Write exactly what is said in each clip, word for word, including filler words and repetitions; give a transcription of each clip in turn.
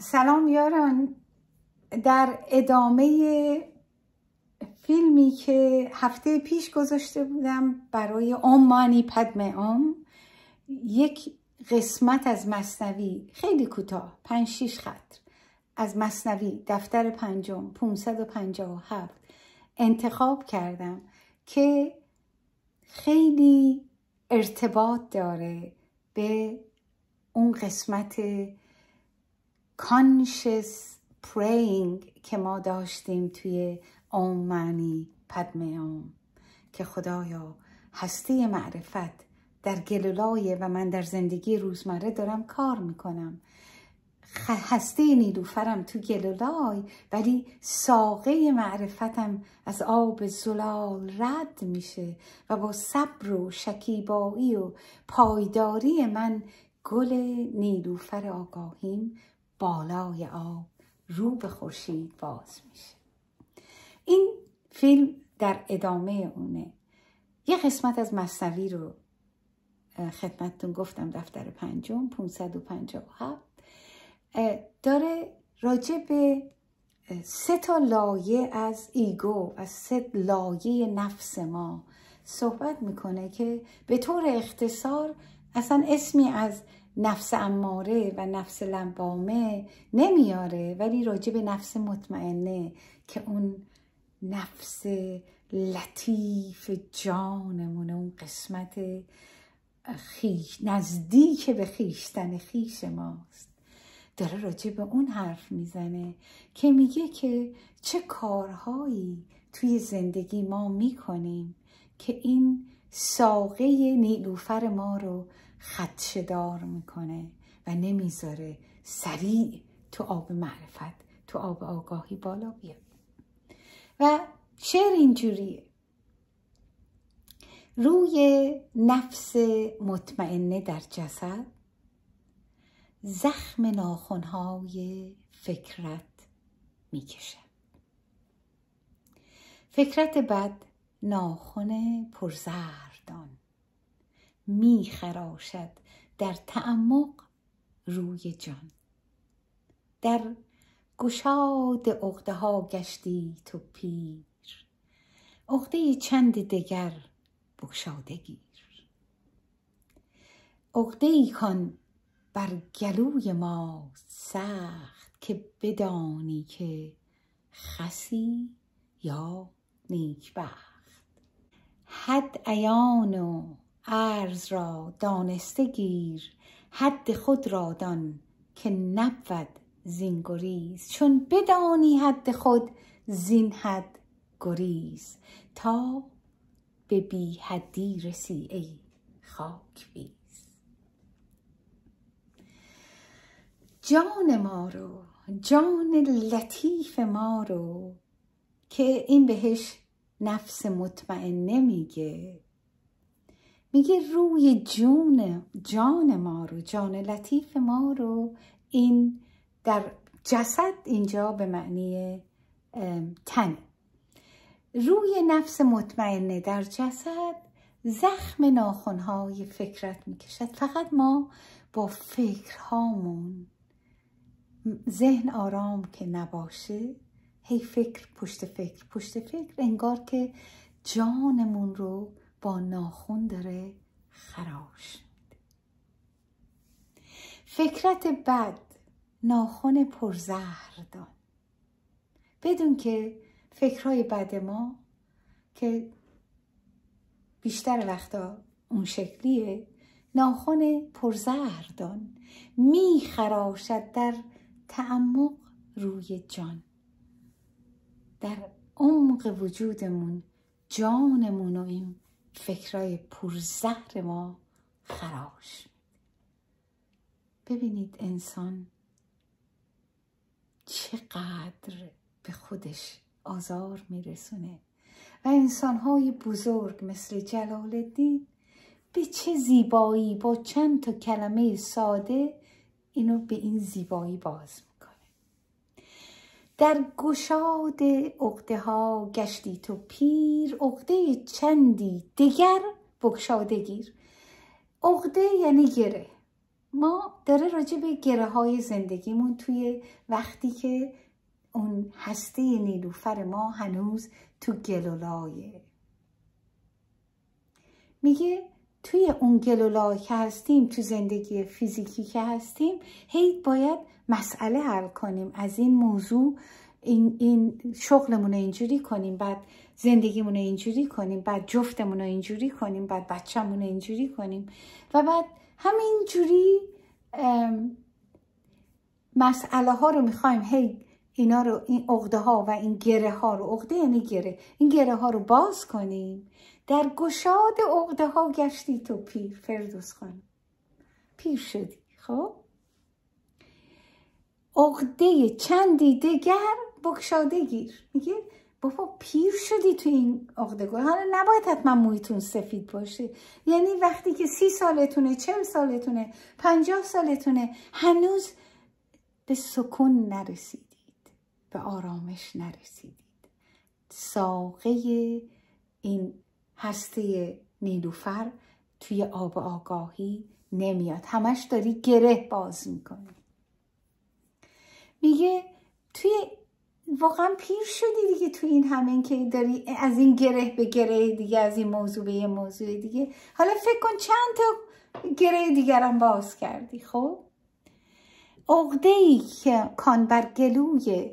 سلام یاران، در ادامه فیلمی که هفته پیش گذاشته بودم برای اوم مانی پدمه اوم، یک قسمت از مثنوی خیلی کوتاه، پنج شیش خط از مثنوی دفتر پنجم پانصد و پنجاه و هفت انتخاب کردم که خیلی ارتباط داره به اون قسمت conscious praying که ما داشتیم توی اوم مانی پدمه اوم، که خدایا هستی معرفت در گلولای و من در زندگی روزمره دارم کار میکنم، هستی نیلوفرم تو گلولای، ولی ساقه معرفتم از آب زلال رد میشه و با صبر و شکیبایی و پایداری من گل نیلوفر آگاهیم بالای آب رو به خورشید باز میشه. این فیلم در ادامه اونه. یه قسمت از مثنوی رو خدمتتون گفتم، دفتر پنجم پانصد و پنجاه و هفت داره راجع به سه تا لایه از ایگو، از سه لایه نفس ما صحبت میکنه که به طور اختصار اصلا اسمی از نفس اماره و نفس لوامه نمیاره، ولی راجع به نفس مطمئنه که اون نفس لطیف جانمونه، اون قسمت خیش نزدیک به خیشتن خیش ماست، داره راجع به اون حرف میزنه که میگه که چه کارهایی توی زندگی ما میکنیم که این ساقه نیلوفر ما رو خدشه‌دار میکنه و نمیذاره سریع تو آب معرفت، تو آب آگاهی بالا بیاد. و شعر اینجوریه: روی نفس مطمئنه در جسد، زخم ناخنهای فکرت میکشد. فکرت بد ناخن پرزهردان، میخراشد در تعمق روی جان. در گشاد عقده ها گشتی تو پیر، عقده چند دگر بگشاده گیر. عقده ای کان بر گلوی ما سخت، که بدانی که خسی یا نیکبخت. حد عیان و عرض را دانسته گیر، حد خود را دان که نبود زین گریز. چون بدانی حد خود زین حد گریز، تا به بی حدی رسی ای خاک بیز. جان ما رو، جان لطیف ما رو که این بهش نفس مطمئنه میگه، میگه روی جون جان ما رو، جان لطیف ما رو، این در جسد اینجا به معنی تن، روی نفس مطمئنه در جسد زخم ناخنهای فکرت میکشد. فقط ما با فکرهامون، ذهن آرام که نباشه، هی فکر پشت فکر پشت فکر، انگار که جانمون رو با ناخن داره خراش میده. فکرت بد ناخن پرزهردان. بدون که فکرهای بد ما که بیشتر وقتا اون شکلیه، ناخن پرزهردان میخراشد در تعمق روی جان. در عمق وجودمون جانمون و این فکرهای پرزهر ما خراش. ببینید انسان چقدر به خودش آزار میرسونه و انسانهای بزرگ مثل جلال الدین به چه زیبایی با چند تا کلمه ساده اینو به این زیبایی باز میکنه. در گشاد عقده ها گشتی تو پیر، عقده چندی دگر بگشاده گیر. عقده یعنی گره. ما داره راجع به گره های زندگیمون توی وقتی که اون هسته نیلوفر ما هنوز تو گلولایه. میگه توی اون گلولای که هستیم، تو زندگی فیزیکی که هستیم، هی باید مسئله حل کنیم از این موضوع. این, این شغلمون رو اینجوری کنیم، بعد زندگیمون رو اینجوری کنیم، بعد جفتمون رو اینجوری کنیم، بعد بچه‌مون رو اینجوری کنیم و بعد همینجوری مسئله ها رو میخوایم هی اینا رو، این عقده ها و این گره ها رو، عقده یعنی گره، این گره ها رو باز کنیم. در گشاد عقده ها گشتی تو پیر. فردوس خانم، پیر شدی. خب عقده چندی دگر بگشاده گیر. میگه بابا پیر شدی تو این عقده گل. حالا نباید حتما مویتون سفید باشه، یعنی وقتی که سی سالتونه، چل سالتونه، پنجاه سالتونه، هنوز به سکون نرسیدید، به آرامش نرسیدید. ساقه این هسته نیلوفر توی آب آگاهی نمیاد، همش داری گره باز میکنی. میگه توی واقعا پیر شدی دیگه، توی این همین که داری از این گره به گره دیگه، از این موضوع به یه موضوع دیگه. حالا فکر کن چند تا گره دیگرم باز کردی. خب عقده‌ای که کان بر گلوی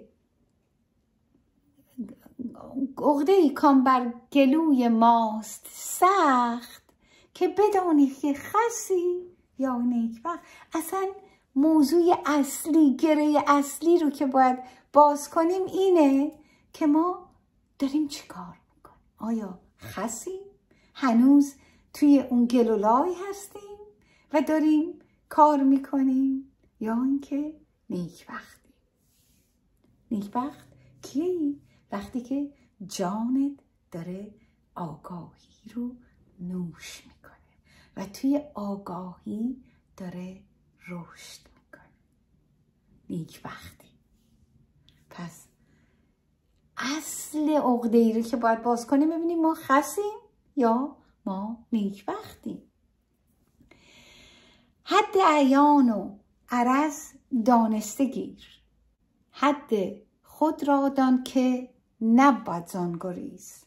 عقده‌ای کان بر گلوی ماست سخت، که بدانی که خسی یا نیکبخت. اصلا موضوع اصلی، گره اصلی رو که باید باز کنیم اینه که ما داریم چی کار میکنیم. آیا خسیم؟ هنوز توی اون گلولای هستیم و داریم کار میکنیم، یا اینکه نیکبختیم؟ نیکبخت کی؟ وقتی که جانت داره آگاهی رو نوش میکنه و توی آگاهی داره رشد میکنه. نیکبختی. پس اصل عقده‌ای رو که باید باز کنیم، ببینیم ما خسیم یا ما نیکبختیم. حد عیان و عرض دانسته گیر، حد خود را دان که نباید زان گریز.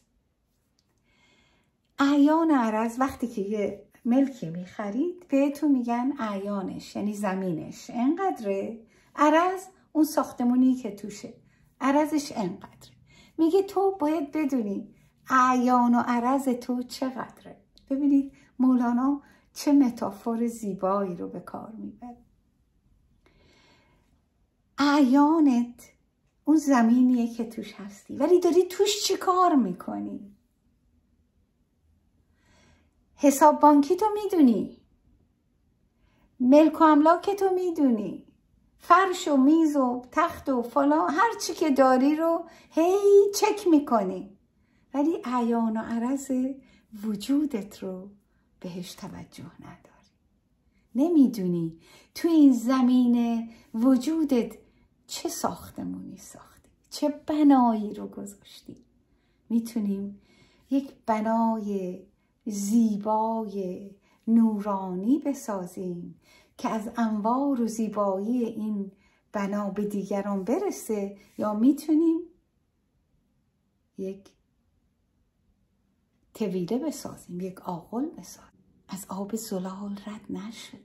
اعیان عرض، وقتی که یه ملکی میخرید بهتون میگن اعیانش، یعنی زمینش انقدره، عرض اون ساختمونی که توشه، عرضش انقدره. میگه تو باید بدونی اعیان و عرض تو چقدره. ببینید مولانا چه متافور زیبایی رو به کار میبره. اعیانت اون زمینیه که توش هستی، ولی داری توش چی کار میکنی؟ حساب بانکی تو میدونی، ملک و املاک تو میدونی، فرش و میز و تخت و فلان هر چی که داری رو هی چک میکنی، ولی اعیان و عرض وجودت رو بهش توجه نداری. نمیدونی تو این زمین وجودت چه ساختمونی ساختی، چه بنایی رو گذاشتی. میتونیم یک بنای زیبای نورانی بسازیم که از انوار و زیبایی این بنا به دیگران برسه، یا میتونیم یک طویله بسازیم، یک آغل بسازیم. از آب زلال رد نشدیم.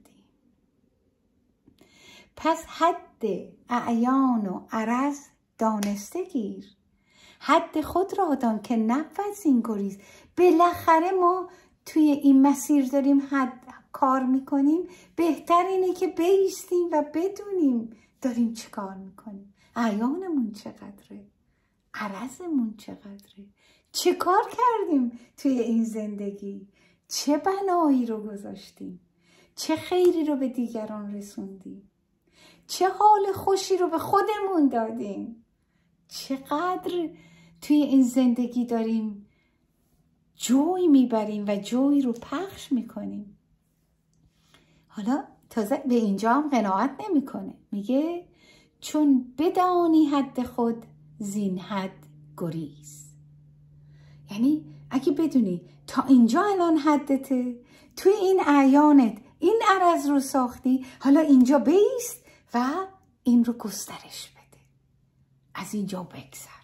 پس حد اعیان و عرض دانسته گیر، حد خود را دان که نبود زین گریز. بالاخره ما توی این مسیر داریم حد کار میکنیم، بهتر اینه که بایستیم و بدونیم داریم چی کار میکنیم. اعیانمون چقدره، عرضمون چقدره، چه کار کردیم توی این زندگی، چه بنایی رو گذاشتیم، چه خیری رو به دیگران رسوندیم، چه حال خوشی رو به خودمون دادیم، چقدر توی این زندگی داریم جوی میبریم و جوی رو پخش میکنیم. حالا تازه به اینجا هم قناعت نمیکنه، میگه چون بدانی حد خود زین حد گریز. یعنی اگه بدونی تا اینجا الان حدته، توی این اعیانت این عرض رو ساختی، حالا اینجا بایست و این رو گسترش بده، از اینجا بگذر.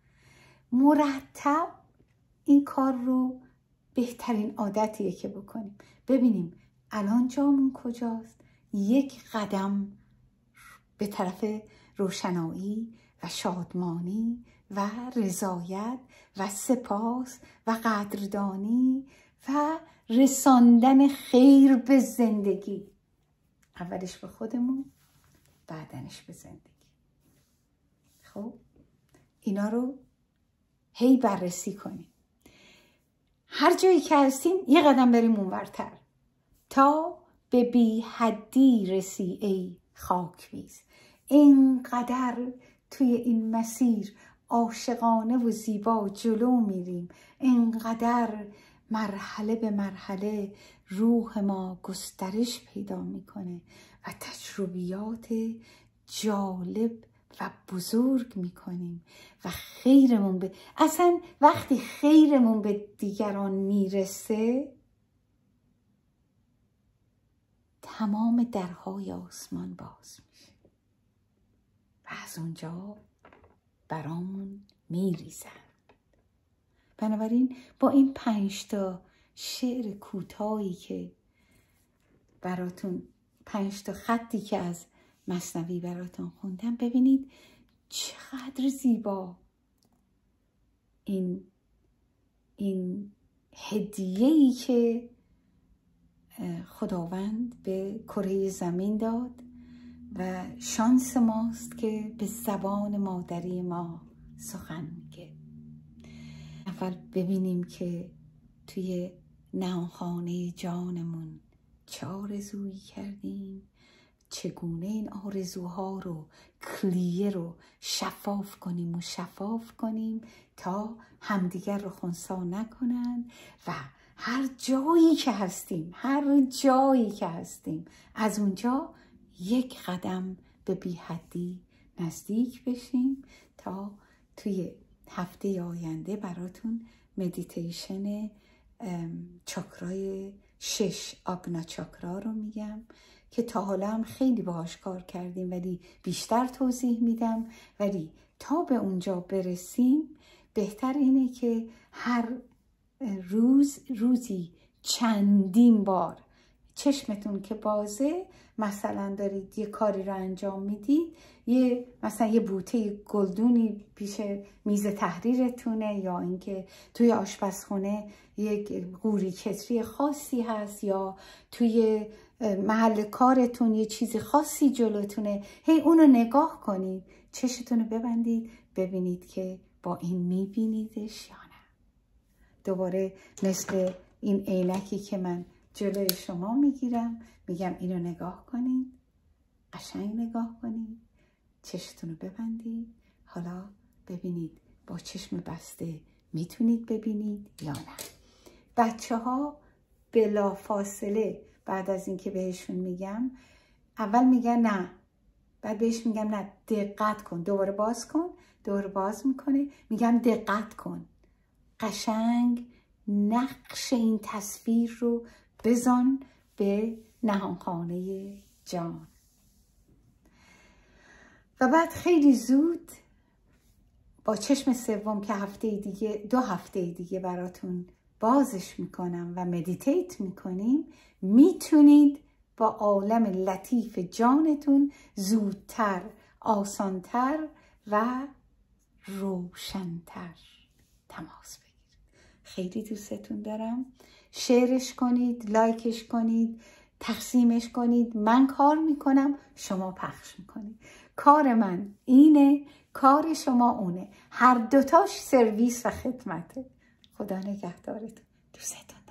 مرتب این کار رو بهترین عادتیه که بکنیم. ببینیم الان جامون کجاست، یک قدم به طرف روشنایی و شادمانی و رضایت و سپاس و قدردانی و رساندن خیر به زندگی، اولش به خودمون بعدنش به زندگی. خب اینا رو هی بررسی کنیم، هر جایی که هستیم یه قدم بریم اونورتر تا به بی حدی رسی ای خاکبیز. اینقدر توی این مسیر عاشقانه و زیبا جلو میریم، اینقدر مرحله به مرحله روح ما گسترش پیدا میکنه و تجربیات جالب و بزرگ میکنیم و خیرمون به اصلا وقتی خیرمون به دیگران میرسه تمام درهای آسمان باز میشه و از اونجا برامون میریزن. بنابراین با این پنج تا شعر کوتاهی که براتون، پنج تا خطی که از مثنوی براتون خوندم، ببینید چقدر زیبا این این هدیه‌ای که خداوند به کره زمین داد و شانس ماست که به زبان مادری ما سخن میگه. اول ببینیم که توی نهانخانه جانمون چه آرزویی کردیم، چگونه این آرزوها رو کلیه رو شفاف کنیم و شفاف کنیم تا همدیگر رو خنثی نکنن و هر جایی که هستیم، هر جایی که هستیم از اونجا یک قدم به بی حدی نزدیک بشیم تا توی هفته آینده براتون مدیتیشن چاکرای شش آگنا چاکرا رو میگم که تا حالا هم خیلی باهاش کار کردیم ولی بیشتر توضیح میدم. ولی تا به اونجا برسیم بهتر اینه که هر روز روزی چندین بار چشمتون که بازه، مثلا دارید یه کاری رو انجام میدید، یه مثلا یه بوته گلدونی پیش میز تحریرتونه یا اینکه توی آشپزخونه یک قوری کتری خاصی هست یا توی محل کارتون یه چیز خاصی جلوتونه، هی اونو نگاه کنید، چشتون رو ببندید ببینید که با این میبینیدش یا نه. دوباره مثل این عینکی که من جلوی شما میگیرم میگم اینو نگاه کنید، قشنگ نگاه کنید، چشتون رو ببندید، حالا ببینید با چشم بسته میتونید ببینید یا نه. بچه ها بلا فاصله بعد از اینکه بهشون میگم اول میگن نه، بعد بهش میگم نه دقت کن، دوباره باز کن، دوباره باز میکنه، میگم دقت کن، قشنگ نقش این تصویر رو بزن به نهانخانه جان. و بعد خیلی زود با چشم سوم که هفته دیگه دو هفته دیگه براتون بازش میکنم و مدیتیت میکنیم، میتونید با عالم لطیف جانتون زودتر، آسانتر و روشنتر تماس بگیرید. خیلی دوستتون دارم. شیرش کنید، لایکش کنید، تقسیمش کنید. من کار میکنم، شما پخش میکنید. کار من اینه، کار شما اونه. هر دوتاش سرویس و خدمته. خدا نگهدارتون. دوستتون